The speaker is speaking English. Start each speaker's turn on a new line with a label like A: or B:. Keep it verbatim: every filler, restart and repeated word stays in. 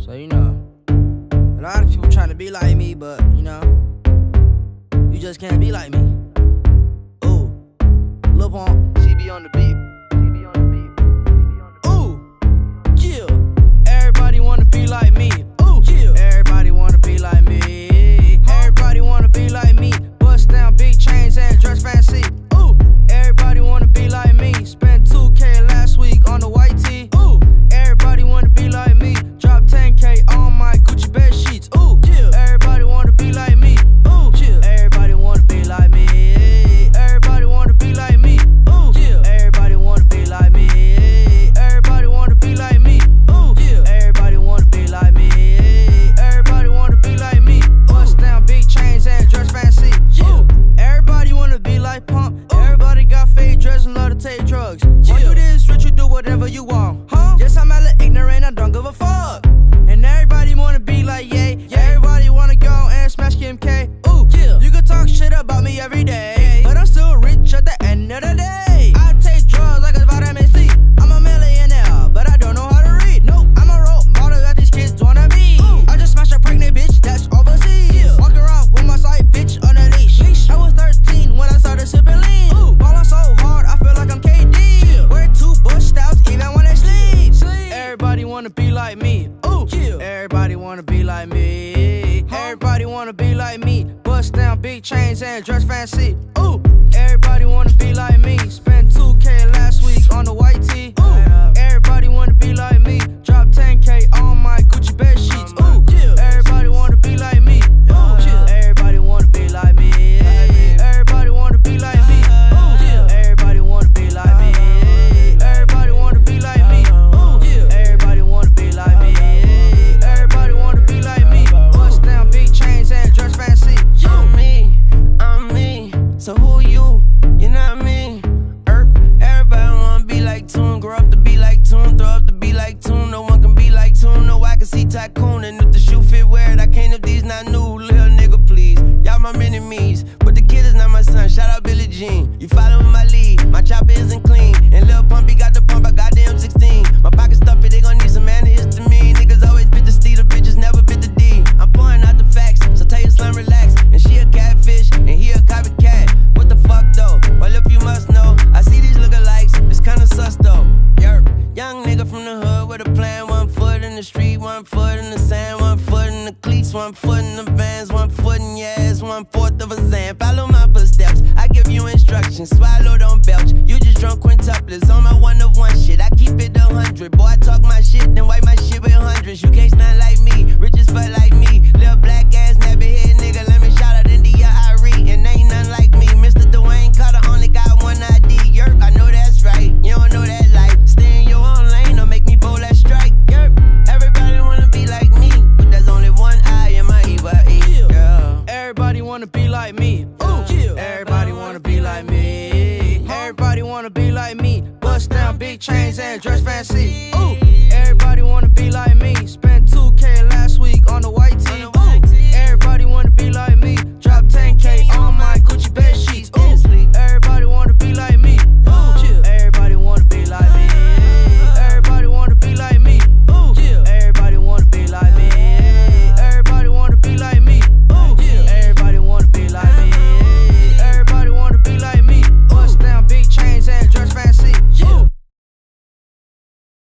A: So, you know, a lot of people trying to be like me, but, you know, you just can't be like me. Ooh, Lil Pump, C B on the beat. Ooh, yeah. Everybody wanna be like me. Ooh, yeah. Everybody wanna be like me. Everybody wanna be like me. Bust down big chains and dress fancy. Ooh, everybody wanna be like me. Spent two K last week on the white tee. Ooh, everybody wanna be like me. Drop ten K on my Gucci bed sheets. Ooh, yeah. Everybody wanna be like me. Ooh, yeah. Everybody wanna be like me. Everybody wanna be like me. Ooh, yeah. Everybody wanna be like me. Everybody wanna be like me. Ooh, yeah. Everybody wanna be like me. Everybody wanna be like me. Bust down big chains and dress fancy. Ooh, everybody wanna be like Pump. Everybody got fake dreads and love to take drugs. All you this rich, you do whatever you want. Huh? Yes, I'm hella ignorant, I don't give a fuck. And everybody wanna be like Ye. Everybody wanna go and smash Kim K. Ooh, yeah. You can talk shit about me every day, but I'm still rich at the end of the day. I take drugs like it's vitamin C. I'm a millionaire, but I don't know how to read. Nope, I'm a role model that these kids wanna be. Ooh. I just smashed a pregnant bitch that's overseas. Yeah. Walk around with my side bitch on a leash. leash. I was thirteen when I started sipping lean. Ooh, ballin' so hard, I feel like I'm K D. Yeah. Wear two Bush stouts even when I sleep. sleep. Everybody wanna be like me. Ooh, yeah. Everybody wanna be like me. Huh? Everybody wanna be like me. Bust down big chains and dress fancy. Ooh, everybody wanna be like me. Spent two K last week on the white tee. Ooh, everybody wanna be like me. Drop ten K on my Gucci bed sheets. Ooh, yeah. Everybody wanna be like me. Ooh, yeah. Everybody wanna be like me. Everybody wanna be like me. Ooh, yeah. Everybody wanna be like me. Everybody wanna be like me. Ooh, yeah. Everybody wanna be like me. Everybody wanna be like me. Bust down big chains and dress fancy.
B: I'm me, I'm me. So who you? You're not me. Erp. Everybody wanna be like Toon. Grow up to be like Toon. Throw up to be like Toon. No one can be like Toon. No, I can see Tycoon. And if the shoe fit, wear it. I can't if these not new. Little nigga, please. Y'all my mini-me's. But the kid is not my son. Shout out Billie Jean. You following my lead. My chopper isn't clean. And Lil Pumpy got the pump. I got the M sixteen. My pocket stuffy. They gon' need some antihistamine. Niggas always bit the C. The bitches never bit the D. I'm pouring out the facts. So tell your slime relax. And she a catfish. And he a copycat. What the fuck though? Well, if you must know, I see these lookalikes. It's kinda sus though. Yerp. Young nigga from the hood with a plan. One foot in the street, one foot in the sand, one foot in the cleats, one foot in the vans, one foot in your ass, one fourth of a Zan. Follow my footsteps. I give you instructions. Swallow, don't belch. You just drunk quintuplets on my one of one shit. I keep it a hundred. Boy, I talk my shit, then wipe my shit with hundreds. You can't stand like me. Rich as fuck like me. Little black ass nappy head nigga. Let me shout out India Irie. And ain't none like me. Mister Dwayne Carter only got one I D. Yerp, I know that's right. You don't know that life. Stay in your own lane or make me bowl that strike. Yerp, everybody wanna be like me, but there's only one I in my E Y E. Yeah.
A: Everybody wanna be like me. Ooh, yeah. Everybody wanna be like me. Everybody wanna be like me. Bust down big chains and dress fancy.